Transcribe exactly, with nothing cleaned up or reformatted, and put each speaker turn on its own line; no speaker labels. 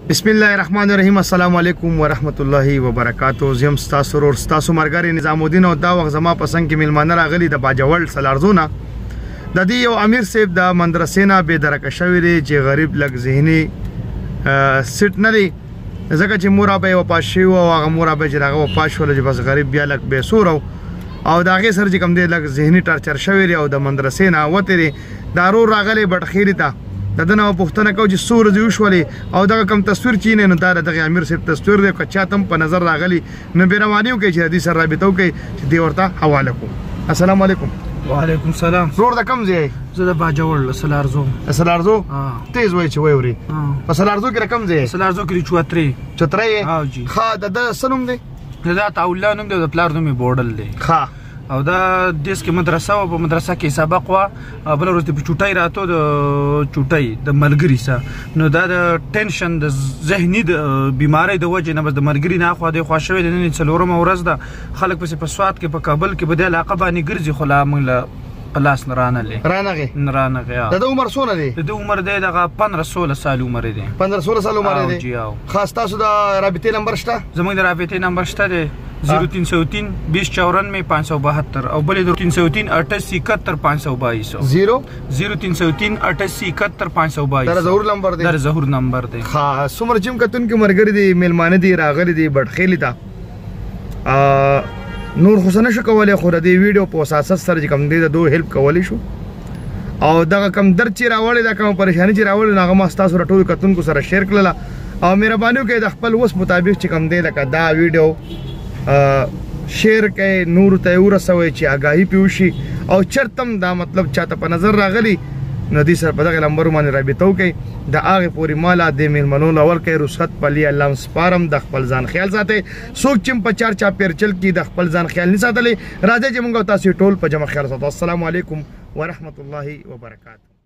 بسم الله الرحمن الرحیم. السلام علیکم ورحمت الله وبرکاتہ. زم ستاسو ور ستاسو مرګری نظام الدین او دا وخت زما پسند کې میلمانه راغلي د باجوړ سلارزونه د دې یو امیر صاحب د مدرسې نه به درک شوی دی چې غریب لګ ذهني سټ نه دی ځکه چې مور به وپاش شي او هغه مور به چې هغه وپاش ول چې بس غریب بیا لګ به سور او دا غي سر چې کوم دی لګ ذهني ټارچر شوی دی او د مدرسې نه وته دی دارو راغلي بټخيري ته دنه پښتنه کو چې سور دی وشولې او دا کوم تصویر چینه نو دا د امیر صاحب تصویر دی کچا تم په نظر راغلی نو بیروانیو کې چې دې سره رابطو کې چې دی ورته حواله کوم. السلام علیکم.
وعلیکم السلام.
زور د کم ځای
زه د باجوړ سلارزو
سلارزو تیز وای چې وای وري په سلارزو کې رقم ځای
سلارزو کې چوتري چوتري
ها جی ها د سنوم دی
دا تاولا نوم دی د پلار نوم بوډل دی
ها
او دا دیس کې مدرسه او په مدرسه کې سبق وا بل ورته په چټای راتو د چټای د ملګری سره نو دا د ټینشن د ذهني د بیماری د وجه نه بس د ملګری نه خو د خوشوي د نن څلورم ورځ ده خلک په سواد کې په کابل کې بده علاقه باندې ګرځي خلا موږ پلاس نرانه لې
رانغه
نرانغه
د عمر سونه دی د
عمر دی دغه پندرہ سولہ سال عمر دی
پندرہ سولہ سال عمر دی خاص تاسو د رابطې نمبر شته
زموږ د رابطې نمبر شته دی زیرو تین سو تین بیس چورانوے پانچ سو بہتر اور بولے دو تین سو تین اٹھاسی اکہتر پانچ سو بائیس
زیرو
زیرو تین سو تین اٹھاسی اکہتر پانچ سو بائیس
در ظهور نمبر دی
در ظهور نمبر دی
ها سمر چم کتون کې مرګری دی میلمانه دی راغلی دی بټخېلی تا نور حسین شو کولای خو د دې ویډیو په اساس سره کوم دی د دوه هیلپ کولی شو او دا کم در چې راوړی دا کوم پریشانی چې راوړی هغه ما تاسو رټول کتون کو سره شیر کړل او مهرباني وکړئ د خپل وس مطابق چې کوم دی لکه دا ویډیو شیر کې نور ته ورسوي چې آگاهی پیوشي او چرتم دا مطلب چاته په نظر راغلی نو دې سره په دغه نمبر باندې رابطه وکړئ د هغه پوری مالا د میلمنو لور کې رخصت پلی الله سپارم د خپل ځان خیال ساتي څوک چې په چار چا پیرچل کې د خپل ځان خیال نه ساتلې راځي چې موږ تاسو ټول په جمع خیال ساتو. السلام علیکم ورحمت الله وبرکاته.